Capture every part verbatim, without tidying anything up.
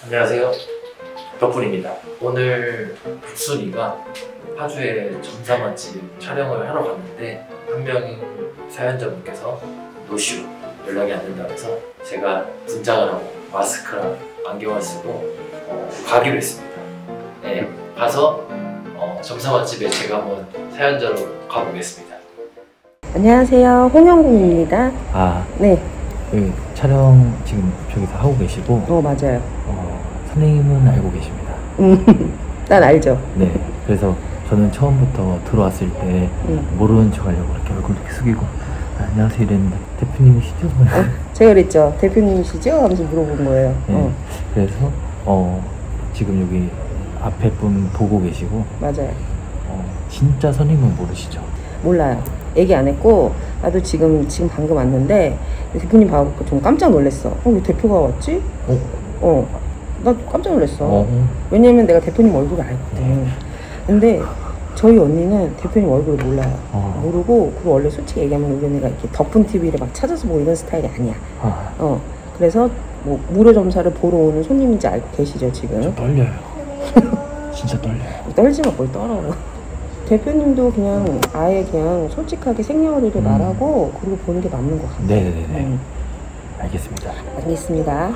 안녕하세요, 덕분입니다. 오늘 북순이가 파주에 점사 맛집 촬영을 하러 갔는데 한 명의 사연자분께서 노쇼 연락이 안 된다고 해서 제가 분장을 하고 마스크랑 안경을 쓰고 어, 가기로 했습니다. 네, 가서 어, 점사 맛집에 제가 한번 사연자로 가보겠습니다. 안녕하세요, 홍영국입니다. 아, 네. 그 촬영 지금 저기서 하고 계시고. 어, 맞아요. 어, 선생님은 알고 계십니다. 음, 난 알죠. 네, 그래서 저는 처음부터 들어왔을 때 음. 모르는 척 하려고 이렇게 얼굴 이렇게 숙이고 아, 안녕하세요 이랬는데 대표님이시죠? 어, 제가 그랬죠. 대표님이시죠? 하면서 물어본 거예요. 네, 어. 그래서 어, 지금 여기 앞에 분 보고 계시고. 맞아요. 어, 진짜 선생님은 모르시죠? 몰라요. 얘기 안 했고 나도 지금 지금 방금 왔는데 대표님 봐갖고 좀 깜짝 놀랐어. 어, 왜 대표가 왔지? 어? 어, 나 깜짝 놀랐어. 어. 왜냐면 내가 대표님 얼굴을 알거든. 근데 저희 언니는 대표님 얼굴을 몰라요. 어. 모르고, 그리고 원래 솔직히 얘기하면 우리 언니가 이렇게 덕분 티비를 막 찾아서 뭐 이런 스타일이 아니야. 아. 어, 그래서 뭐 무료 점사를 보러 오는 손님인지 알고 계시죠 지금? 저 떨려요. 진짜 떨려요. 떨지 마, 뭘 떨어. 대표님도 그냥 아예 그냥 솔직하게 생년월일을 음. 말하고 그리고 보는 게 맞는 것 같아요. 네네네. 음. 알겠습니다. 알겠습니다.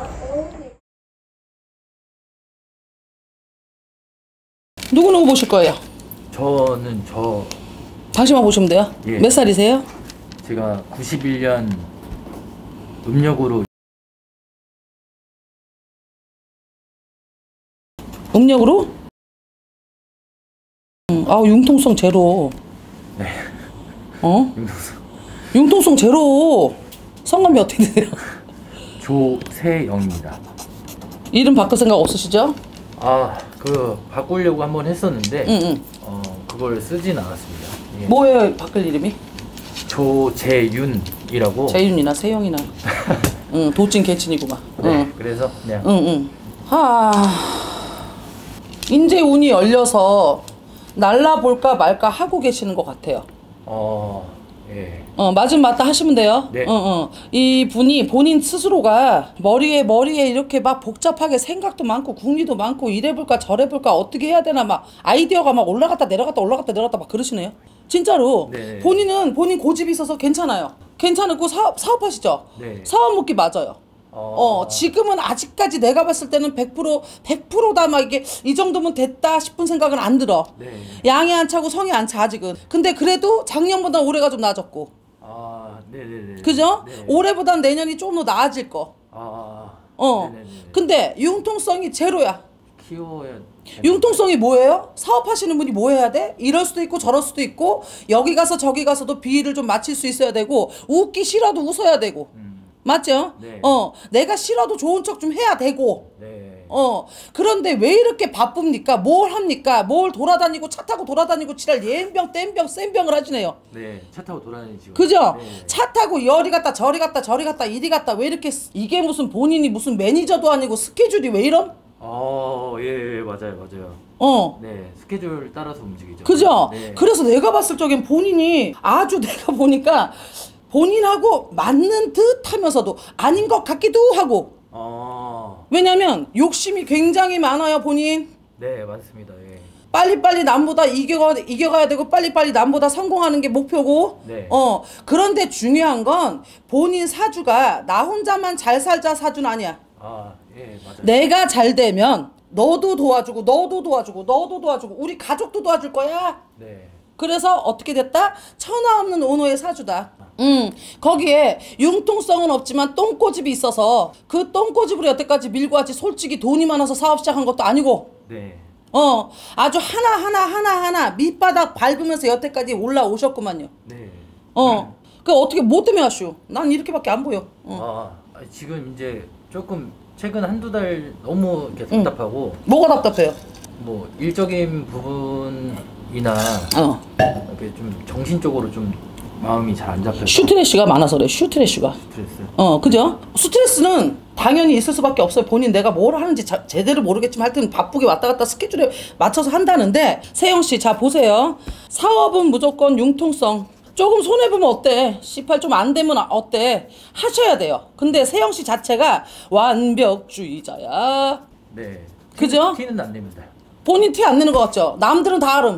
누구누구 보실 거예요? 저는 저 당신만 보시면 돼요? 예. 몇 살이세요? 제가 구십일 년 음력으로 음력으로? 음, 아 융통성 제로. 네. 어? 융통성 융통성 제로. 성함이 어떻게 되세요? 조세영입니다. 이름 바꿀 생각 없으시죠? 아, 그 바꾸려고 한번 했었는데 응, 응. 어, 그걸 쓰진 않았습니다. 예. 뭐예요 바꿀 이름이? 조재윤이라고. 재윤이나 세영이나. 응, 도찐 개친이구만. 네, 응. 그래서 그냥 응, 응. 하... 인제 운이 열려서 날라볼까 말까 하고 계시는 것 같아요. 어, 예. 어, 맞은 맞다 하시면 돼요. 네. 어, 어. 이 분이 본인 스스로가 머리에 머리에 이렇게 막 복잡하게 생각도 많고 궁리도 많고 이래볼까 저래볼까 어떻게 해야 되나 막 아이디어가 막 올라갔다 내려갔다 올라갔다 내려갔다 막 그러시네요. 진짜로. 네. 본인은 본인 고집이 있어서 괜찮아요. 괜찮고 사업, 사업하시죠? 네. 사업 먹기 맞아요. 어, 지금은 아직까지 내가 봤을 때는 백 퍼센트 백 퍼센트다 막 이게 이 정도면 됐다 싶은 생각은 안 들어. 네. 양이 안 차고 성이 안 차 아직은. 근데 그래도 작년보다 올해가 좀 나아졌고. 아, 네네네. 그죠? 네. 올해보단 내년이 좀 더 나아질 거. 아, 어. 네네네. 근데 융통성이 제로야. 키워야. 융통성이 뭐예요? 사업하시는 분이 뭐 해야 돼? 이럴 수도 있고 저럴 수도 있고 여기 가서 저기 가서도 비위를 좀 맞출 수 있어야 되고 웃기 싫어도 웃어야 되고. 음. 맞죠? 네. 어, 내가 싫어도 좋은 척 좀 해야 되고. 네. 어, 그런데 왜 이렇게 바쁩니까? 뭘 합니까? 뭘 돌아다니고 차 타고 돌아다니고 지랄 예병 땜병 센병을 하시네요. 네, 차 타고 돌아다니시고. 그죠? 네. 차 타고 열이 갔다 저리 갔다 저리 갔다 이리 갔다 왜 이렇게 쓰- 이게 무슨 본인이 무슨 매니저도 아니고 스케줄이 왜 이럼? 어, 예, 예, 맞아요, 맞아요. 어. 네, 스케줄 따라서 움직이죠. 그죠? 네. 그래서 내가 봤을 적엔 본인이 아주 내가 보니까 본인하고 맞는 듯 하면서도 아닌 것 같기도 하고. 어, 왜냐면 욕심이 굉장히 많아요 본인. 네, 맞습니다. 예. 빨리빨리 남보다 이겨가, 이겨가야 되고 빨리빨리 남보다 성공하는 게 목표고. 네. 어, 그런데 중요한 건 본인 사주가 나 혼자만 잘 살자 사주는 아니야. 아, 예, 맞아요. 내가 잘 되면 너도 도와주고 너도 도와주고 너도 도와주고 우리 가족도 도와줄 거야. 네. 그래서 어떻게 됐다? 천하 없는 오노의 사주다. 음, 거기에 융통성은 없지만 똥꼬집이 있어서 그 똥꼬집으로 여태까지 밀고 왔지 솔직히 돈이 많아서 사업 시작한 것도 아니고. 네. 어, 아주 하나하나 하나하나 밑바닥 밟으면서 여태까지 올라오셨구만요. 네. 어, 그 어떻게 뭐 때문에 하시오? 난 이렇게밖에 안 보여. 어. 아, 지금 이제 조금 최근 한두 달 너무 이렇게 답답하고. 응. 뭐가 답답해요? 뭐 일적인 부분이나 어. 이렇게 좀 정신적으로 좀 마음이 잘 안 잡혀서. 슈트레쉬가 많아서 그래. 슈트레쉬가. 스트레스. 어, 그죠? 스트레스는 당연히 있을 수밖에 없어요. 본인 내가 뭘 하는지 자, 제대로 모르겠지만 하여튼 바쁘게 왔다 갔다 스케줄에 맞춰서 한다는데 세영 씨, 자 보세요. 사업은 무조건 융통성. 조금 손해보면 어때? 씨팔 좀 안 되면 어때? 하셔야 돼요. 근데 세영씨 자체가 완벽주의자야. 네. 그죠? 티는 안 냅니다. 본인 티 안 내는 것 같죠? 남들은 다 알음.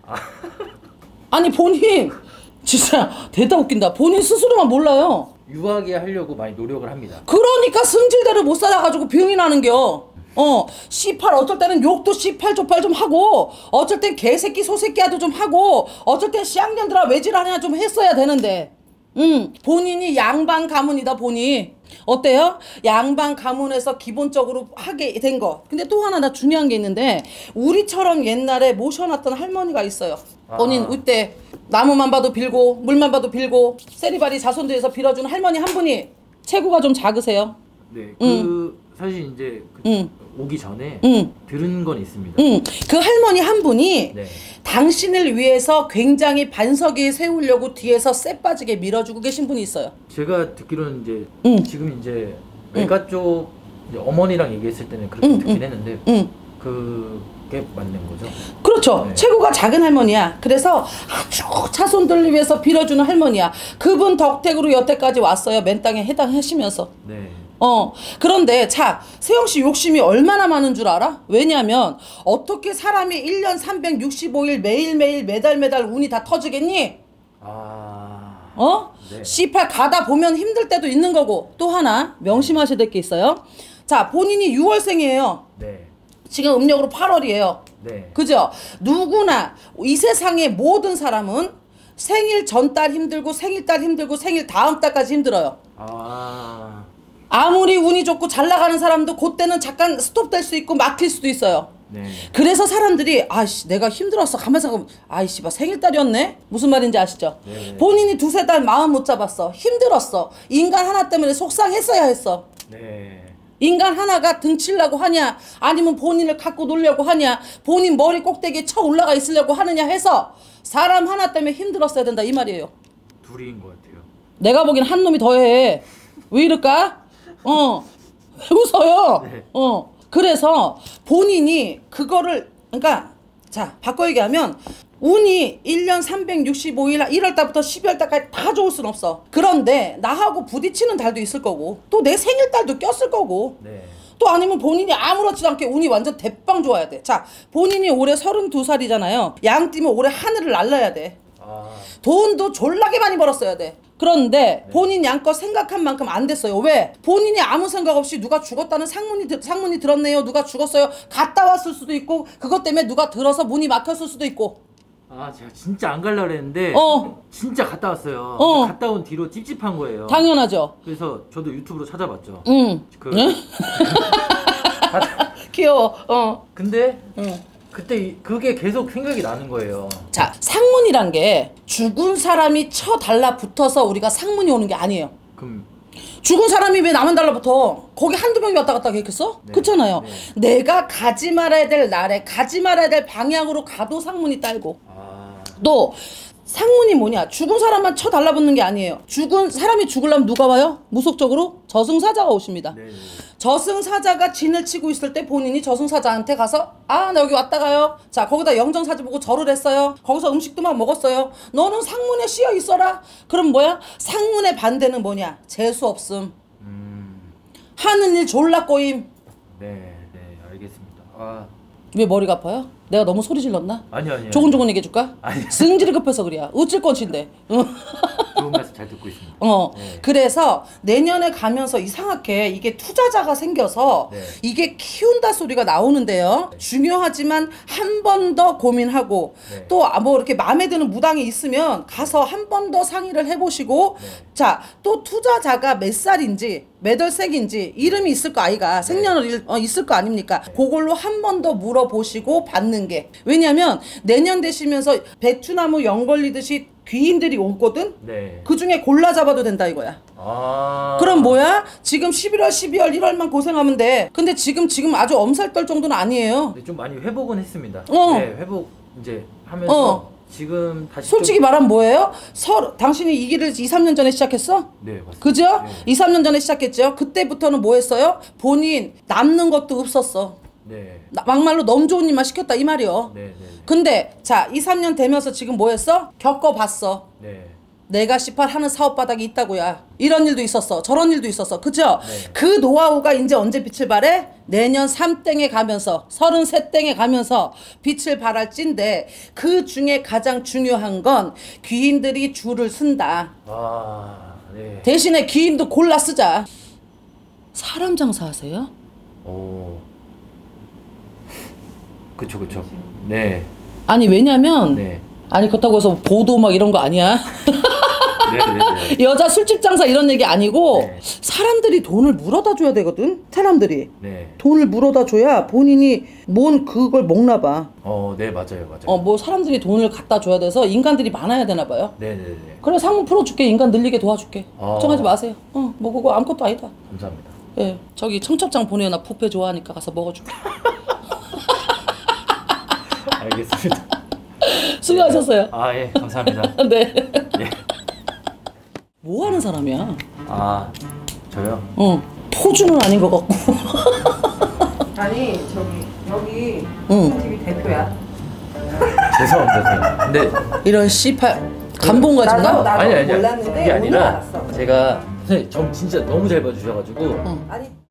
아니 본인 진짜 대다 웃긴다. 본인 스스로만 몰라요. 유하게 하려고 많이 노력을 합니다. 그러니까 승질대로 못 살아가지고 병이 나는겨. 어, 씨팔 어쩔 때는 욕도 씨팔 조팔 좀 하고, 어쩔 땐 개새끼 소새끼야도 좀 하고, 어쩔 땐 씨앙년들아 왜지랄하냐 좀 했어야 되는데. 음, 본인이 양반 가문이다 보니 어때요? 양반 가문에서 기본적으로 하게 된 거. 근데 또 하나 나 중요한 게 있는데, 우리처럼 옛날에 모셔놨던 할머니가 있어요. 본인 아. 그때 나무만 봐도 빌고 물만 봐도 빌고 세리바리 자손들에서 빌어준 할머니 한 분이 체구가 좀 작으세요. 네. 그 사실 이제 그 응. 오기 전에 응. 들은 건 있습니다. 응. 그 할머니 한 분이 네. 당신을 위해서 굉장히 반석에 세우려고 뒤에서 쎄 빠지게 밀어주고 계신 분이 있어요. 제가 듣기로는 이제 응. 지금 이제 외가 쪽 이제 어머니랑 얘기했을 때는 그렇게 응, 듣긴 응. 했는데 응. 그게 맞는 거죠. 그렇죠. 네. 체구가 작은 할머니야. 그래서 아주 자손들을 위해서 빌어주는 할머니야. 그분 덕택으로 여태까지 왔어요. 맨 땅에 해당하시면서. 네. 어, 그런데 자, 세영씨 욕심이 얼마나 많은 줄 알아? 왜냐면 어떻게 사람이 일 년 삼백육십오 일 매일매일 매달 매달 운이 다 터지겠니? 아. 어? 네. 씨팔 가다 보면 힘들 때도 있는 거고. 또 하나 명심하셔야 될 게 있어요. 자, 본인이 유월생이에요. 네. 지금 음력으로 팔월이에요. 네. 그죠? 누구나 이 세상의 모든 사람은 생일 전달 힘들고 생일달 힘들고 생일 다음 달까지 힘들어요. 아. 아무리 운이 좋고 잘 나가는 사람도 그때는 잠깐 스톱될 수 있고 막힐 수도 있어요. 네. 그래서 사람들이 아이씨 내가 힘들었어 가만히 생각하면 아이씨 봐 생일달이었네? 무슨 말인지 아시죠? 네. 본인이 두세 달 마음 못 잡았어. 힘들었어. 인간 하나 때문에 속상했어야 했어. 네. 인간 하나가 등치려고 하냐 아니면 본인을 갖고 놀려고 하냐 본인 머리 꼭대기에 쳐 올라가 있으려고 하느냐 해서 사람 하나 때문에 힘들었어야 된다 이 말이에요. 둘인 것 같아요. 내가 보기엔 한 놈이 더해. 왜 이럴까? 어. 왜 웃어요? 네. 어. 그래서 본인이 그거를 그러니까 자 바꿔 얘기하면 운이 일 년 삼백육십오 일 일월 달부터 십이월 달까지 다 좋을 순 없어. 그런데 나하고 부딪히는 달도 있을 거고 또 내 생일달도 꼈을 거고 네. 또 아니면 본인이 아무렇지도 않게 운이 완전 대빵 좋아야 돼. 자 본인이 올해 서른두 살이잖아요. 양 띠면 올해 하늘을 날라야 돼. 아. 돈도 졸라게 많이 벌었어야 돼. 그런데 본인 양껏 생각한 만큼 안 됐어요. 왜? 본인이 아무 생각 없이 누가 죽었다는 상문이, 들- 상문이 들었네요. 누가 죽었어요. 갔다 왔을 수도 있고 그것 때문에 누가 들어서 문이 막혔을 수도 있고. 아, 제가 진짜 안 갈라 그랬는데 어. 진짜 갔다 왔어요. 어. 갔다 온 뒤로 찝찝한 거예요. 당연하죠. 그래서 저도 유튜브로 찾아봤죠. 응. 그 응? 귀여워. 어. 근데 응. 그때 이- 그게 계속 생각이 나는 거예요. 자, 상문이란 게 죽은 사람이 쳐 달라붙어서 우리가 상문이 오는 게 아니에요. 그럼 죽은 사람이 왜 나만 달라붙어? 거기 한두 명이 왔다 갔다 했겠어? 네. 그렇잖아요. 네. 내가 가지 말아야 될 날에 가지 말아야 될 방향으로 가도 상문이 딸고 아. 또 상문이 뭐냐? 죽은 사람만 쳐 달라붙는 게 아니에요. 죽은 사람이 죽으려면 누가 와요? 무속적으로 저승사자가 오십니다. 네. 저승사자가 진을 치고 있을 때 본인이 저승사자한테 가서 아 나 여기 왔다 가요. 자 거기다 영정사지 보고 절을 했어요. 거기서 음식도 막 먹었어요. 너는 상문에 씌어 있어라. 그럼 뭐야? 상문의 반대는 뭐냐? 재수 없음. 음. 하는 일 졸라 꼬임. 네, 네, 알겠습니다. 아. 왜 머리가 아파요? 내가 너무 소리 질렀나? 아니요, 아니요. 조근조근 얘기해줄까? 아니. 승질이 급해서 그래야. 어쩔 건인데. 좋은 말씀 잘 듣고 있습니다. 어, 네. 그래서 내년에 가면서 이상하게 이게 투자자가 생겨서 네. 이게 키운다 소리가 나오는데요. 네. 중요하지만 한 번 더 고민하고 네. 또 뭐 이렇게 마음에 드는 무당이 있으면 가서 한 번 더 상의를 해보시고 네. 자, 또 투자자가 몇 살인지 몇 월생인지 이름이 있을 거 아이가 생년을 어, 있을 거 아닙니까? 네. 그걸로 한 번 더 물어보시고 받는 게 왜냐면 내년 되시면서 배추나무 연 걸리듯이 귀인들이 오거든? 네. 그 중에 골라 잡아도 된다 이거야. 아. 그럼 뭐야? 지금 십일월, 십이월, 일월만 고생하면 돼. 근데 지금 지금 아주 엄살떨 정도는 아니에요. 네, 좀 많이 회복은 했습니다. 어. 네, 회복 이제 하면서 어. 지금 다시 솔직히 좀... 말하면 뭐예요? 서, 당신이 이 길을 이, 삼 년 전에 시작했어? 네, 맞습니다. 그죠? 네. 이, 삼 년 전에 시작했죠? 그때부터는 뭐 했어요? 본인 남는 것도 없었어. 네. 나- 막말로 너무 좋은 일만 시켰다 이 말이요. 네, 네. 근데 자, 이, 삼 년 되면서 지금 뭐 했어? 겪어봤어. 네. 내가 씨팔 하는 사업 바닥이 있다고야. 이런 일도 있었어. 저런 일도 있었어. 그죠? 네. 그 노하우가 이제 언제 빛을 발해? 내년 삼 땡에 가면서 서른세 땡에 가면서 빛을 발할 찐데 그 중에 가장 중요한 건 귀인들이 줄을 쓴다. 아, 네. 대신에 귀인도 골라 쓰자. 사람 장사하세요? 오. 그쵸, 그쵸. 네. 아니 왜냐면 네. 아니 그렇다고 해서 보도 막 이런 거 아니야. 네네네. 여자 술집 장사 이런 얘기 아니고 네. 사람들이 돈을 물어다 줘야 되거든. 사람들이 네. 돈을 물어다 줘야 본인이 뭔 그걸 먹나 봐. 어, 네, 맞아요, 맞아요. 어 뭐 사람들이 돈을 갖다 줘야 돼서 인간들이 많아야 되나 봐요. 네네네. 그래 상문 풀어줄게. 인간 늘리게 도와줄게. 어. 걱정하지 마세요. 어뭐 그거 아무것도 아니다. 감사합니다. 예 저기 청첩장 보내요. 나 뷔페 좋아하니까 가서 먹어줄게. 알겠습니다. 수고하셨어요. 아, 예, 감사합니다. 네. 예. 뭐 하는 사람이야? 아, 저요? 어 포주는 아닌 것 같고. 아니 저기 여기 응. 티비 대표야. 죄송합니다. 근데 이런 씨팔 간본 가진가? 나도 아니 아니 몰랐는데 그게 오늘 아니라 알았어. 제가 선생님 점 진짜 너무 잘 봐주셔가지고 응. 아니